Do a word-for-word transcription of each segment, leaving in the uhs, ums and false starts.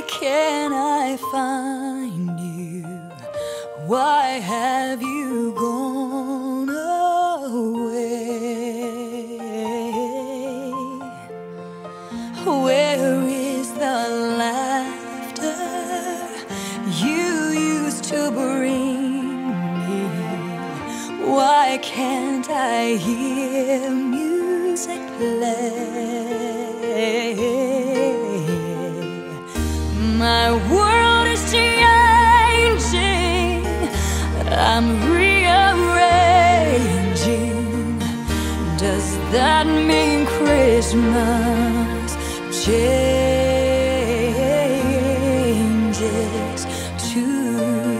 can't I find you? Why have you gone away? Where is the laughter you used to bring me? Why can't I hear music play? My world is changing, I'm rearranging. Does that mean Christmas changes too?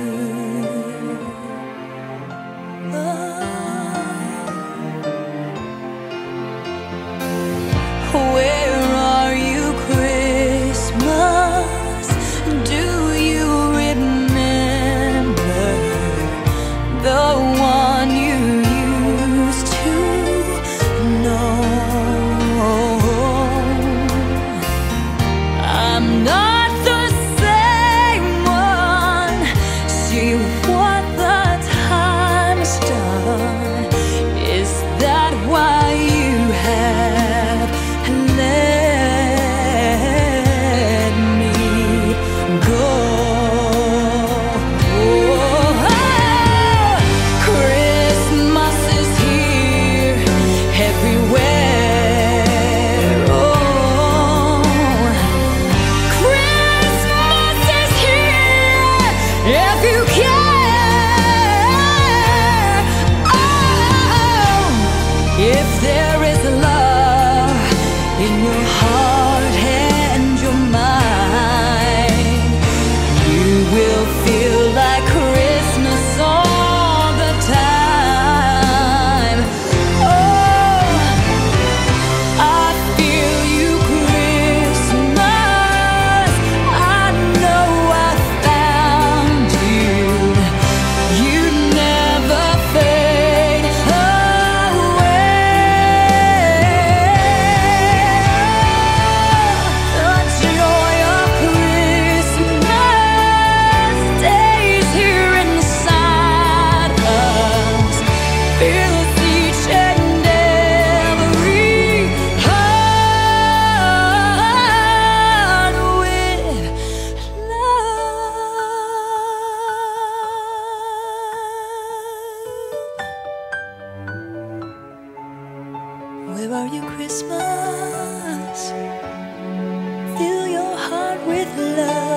Oh. Where are you, Christmas? Do you remember the one you used to know? I'm not the same one. See what the time's done. Is that why you have let me go? Christmas is here everywhere. Oh, Christmas is here if you care. Oh, if there is love in your heart and your mind, you will feel like Christmas all the time. Oh, I feel you, Christmas. I know I found you. You never fade away. The joy of Christmas stays here inside us, fills each and every heart with love. Where are you, Christmas? Fill your heart with love.